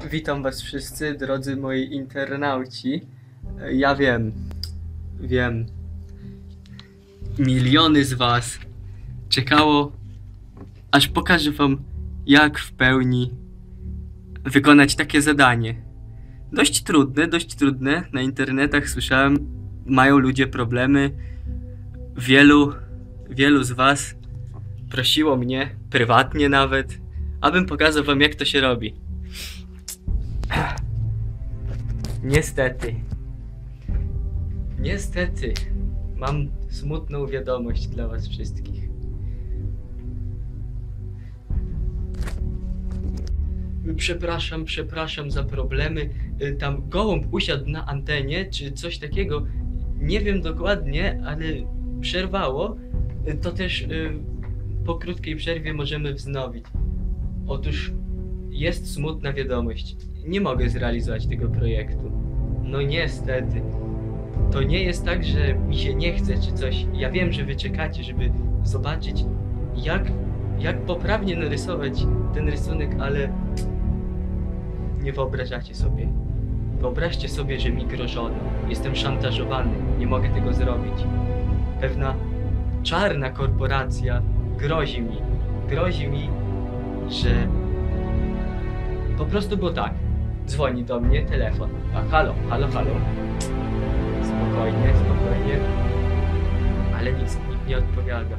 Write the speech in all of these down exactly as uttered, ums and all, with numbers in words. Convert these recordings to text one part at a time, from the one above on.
Witam was wszyscy, drodzy moi internauci. Ja wiem, wiem, miliony z was czekało, aż pokażę wam, jak w pełni wykonać takie zadanie. Dość trudne, dość trudne. Na internetach słyszałem, mają ludzie problemy. Wielu, wielu z was prosiło mnie, prywatnie nawet, abym pokazał wam, jak to się robi. Niestety, niestety, mam smutną wiadomość dla was wszystkich. Przepraszam, przepraszam za problemy. Tam gołąb usiadł na antenie, czy coś takiego. Nie wiem dokładnie, ale przerwało. To też po krótkiej przerwie możemy wznowić. Otóż jest smutna wiadomość. Nie mogę zrealizować tego projektu. No niestety. To nie jest tak, że mi się nie chce czy coś. Ja wiem, że wy czekacie, żeby zobaczyć, jak, jak poprawnie narysować ten rysunek, ale nie wyobrażacie sobie. Wyobraźcie sobie, że mi grożono. Jestem szantażowany. Nie mogę tego zrobić. Pewna czarna korporacja grozi mi. Grozi mi, że po prostu było tak. Dzwoni do mnie telefon. A halo, halo, halo. Spokojnie, spokojnie. Ale nic, nikt nie odpowiada.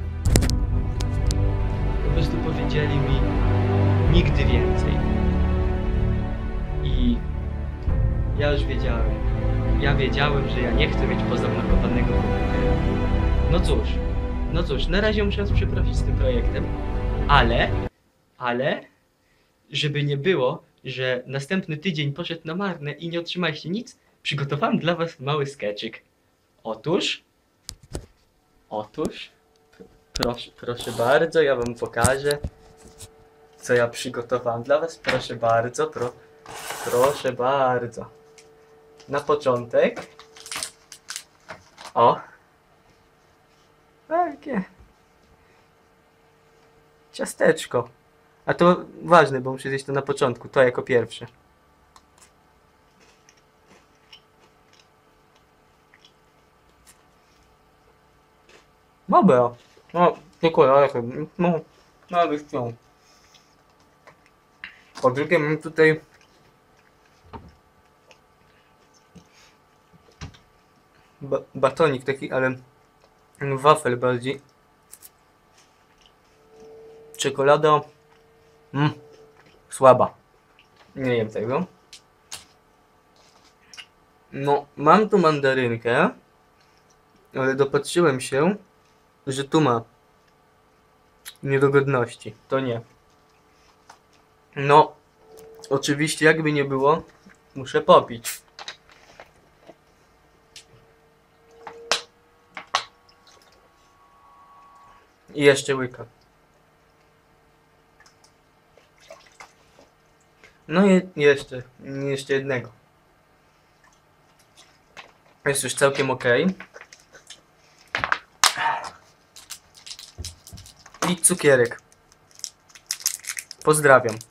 Po prostu powiedzieli mi nigdy więcej. I ja już wiedziałem. Ja wiedziałem, że ja nie chcę mieć pozablokowanego komputera. No cóż, no cóż, na razie muszę was przeprosić z tym projektem, ale, ale, żeby nie było, że następny tydzień poszedł na marne i nie otrzymaliście nic, przygotowałem dla was mały skeczyk. Otóż, otóż, proszę, proszę bardzo, ja wam pokażę, co ja przygotowałem dla was. Proszę bardzo, pro, proszę bardzo. Na początek, o, takie ciasteczko. A to ważne, bo muszę zjeść to na początku, to jako pierwsze. Dobra. No, dziękuję, ale no, no, byś chciał. Po drugie mam tutaj ba batonik taki, ale wafel bardziej. Czekolada. Mmm, słaba. Nie jem tego. No, mam tu mandarynkę, ale dopatrzyłem się, że tu ma niedogodności. To nie. No, oczywiście, jakby nie było, muszę popić. I jeszcze łyka. No i jeszcze, jeszcze jednego. Jest już całkiem ok. I cukierek. Pozdrawiam.